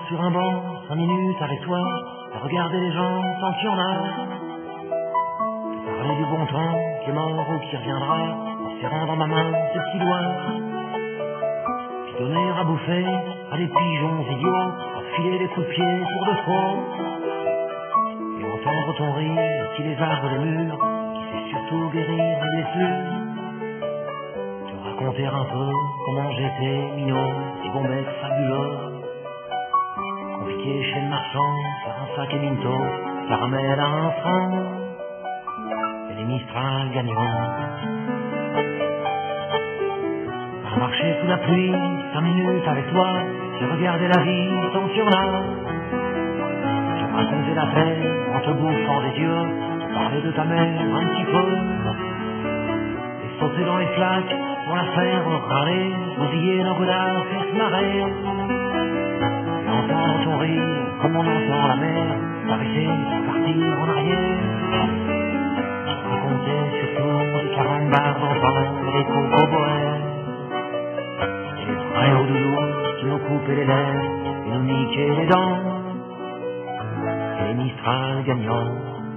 sur un banc, 5 minutes avec toi, à regarder les gens tant qu'il y en a. Parler du bon temps qui est mort ou qui reviendra, en serrant dans ma main ses petits doigts. Puis donner à bouffer à des pigeons idiots, à filer des coups de pied pour de faux. Et entendre ton rire qui les arbres des murs, qui sait surtout guérir les blessures. Te raconter un peu comment j'étais minot, et bon mec fabuleux. Compliqué chez le marchand, faire un sac et minto, caramel à 1 franc, et les Mistral gagnants. À marcher sous la pluie, 5 minutes avec toi, j'ai regardé la vie tant qu'il y en a. J'ai raconté la paix en te bouffant des yeux, parler de ta mère un petit peu, et sauter dans les flaques pour la faire râler, bousiller nos godasses et se marrer. Et entendre ton rire comme on entend la mer s'arrêter pour partir en arrière. Raconter surtout des carambars d'enfants, des coco-bohèmes, et les vrais hauts doudous qui nous coupaient les lèvres et nous niquaient les dents, et les Mistral gagnants.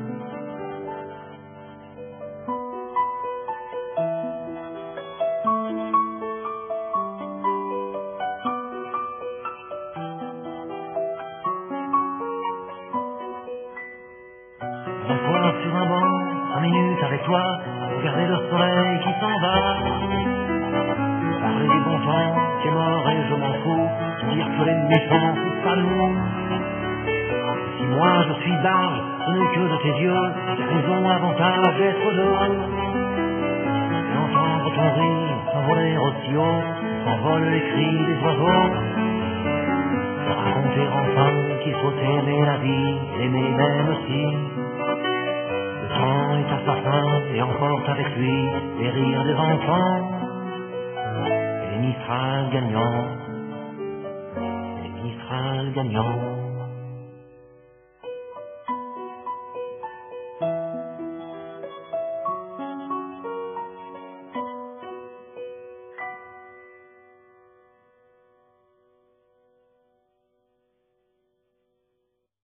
M'asseoir sur un banc, 5 minutes avec toi, regarder le soleil qui s'en va. Parler du bon temps qui est mort et je m'en fous, dire que les méchants c'est salauds. Si moi je suis barge, ce n'est que de tes yeux, ils ont l'avantage d'être deux. Et entendre ton rire s'envoler aussi haut, s'envolent les cris des oiseaux. Te raconter enfin qu'il faut aimer la vie, aimer même aussi. Le temps est assassin et emporte avec lui les rires des enfants. Et les Mistral gagnants, et les Mistral gagnants.